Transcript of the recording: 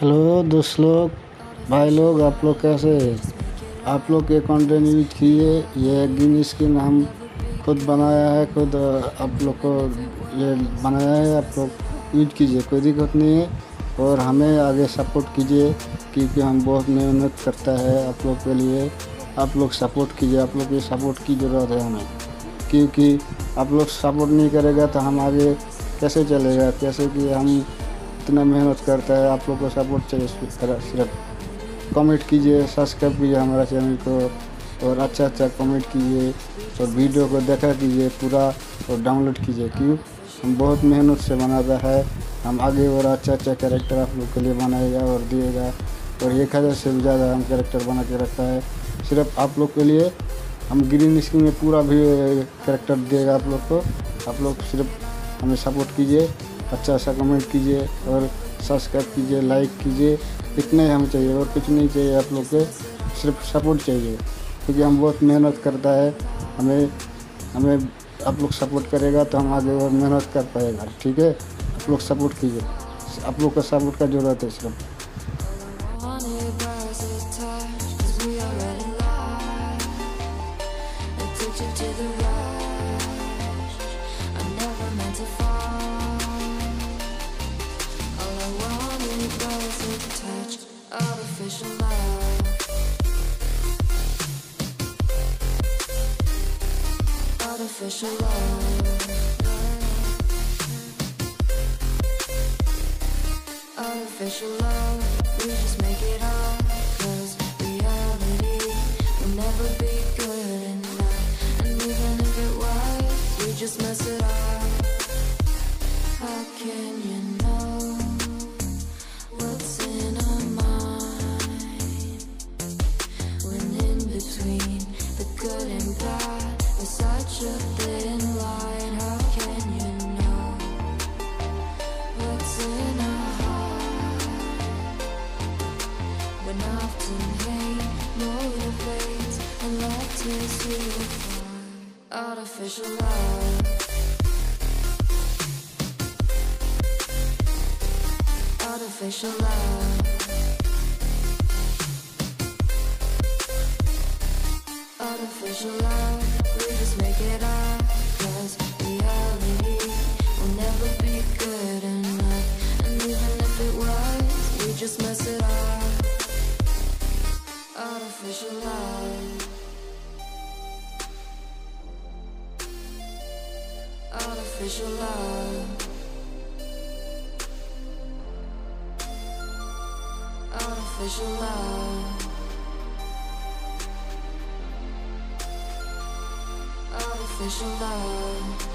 Hello दोस्त लोग, भाई लोग, आप लोग कैसे हैं? आप लोग के कंटेंट यूज किए, ये ग्रीन स्क्रीन हम खुद बनाया है, खुद आप लोग को ये बनाया है। आप लोग यूज कीजिए, कोई दिक्कत नहीं है। और हमें आगे सपोर्ट कीजिए क्योंकि हम बहुत मेहनत करता है आप लोग के लिए। आप लोग सपोर्ट कीजिए, आप लोग की सपोर्ट की ज़रूरत है हमें, क्योंकि आप लोग सपोर्ट नहीं करेगा तो हम आगे कैसे चलेगा, कैसे कि हम इतना मेहनत करता है। आप लोग को सपोर्ट चाहिए, सिर्फ कमेंट कीजिए, सब्सक्राइब कीजिए हमारा चैनल को, और अच्छा कमेंट कीजिए और वीडियो को देखा कीजिए पूरा और डाउनलोड कीजिए। क्यों हम बहुत मेहनत से बनाता है। हम आगे और अच्छा कैरेक्टर आप लोग के लिए बनाएगा और दिएगा, और 1000 से भी ज़्यादा हम कैरेक्टर बना के रखा है सिर्फ आप लोग के लिए। हम ग्रीन स्क्रीन में पूरा भी कैरेक्टर देगा आप लोग को। आप लोग सिर्फ हमें सपोर्ट कीजिए, अच्छा सा कमेंट कीजिए और सब्सक्राइब कीजिए, लाइक कीजिए। इतना ही हमें चाहिए और कुछ नहीं चाहिए। आप लोग के सिर्फ सपोर्ट चाहिए, क्योंकि हम बहुत मेहनत करता है। हमें आप लोग सपोर्ट करेगा तो हम आगे और मेहनत कर पाएगा। ठीक है, आप लोग सपोर्ट कीजिए, आप लोग का सपोर्ट का ज़रूरत है सिर्फ। Artificial love, artificial love, artificial love. We just make it up, 'cause reality will never be good enough. And even if it was, we just mess it up. How can you know what's in our mind, when in between the good and bad there's such a thin line? How can you know what's in our heart, when often hate motivates and love tears you apart? Artificial love, artificial love, artificial love. We just make it up, 'cause reality will never be good enough. And even if it was, we just mess it up. Artificial love, artificial love, artificial love, artificial love.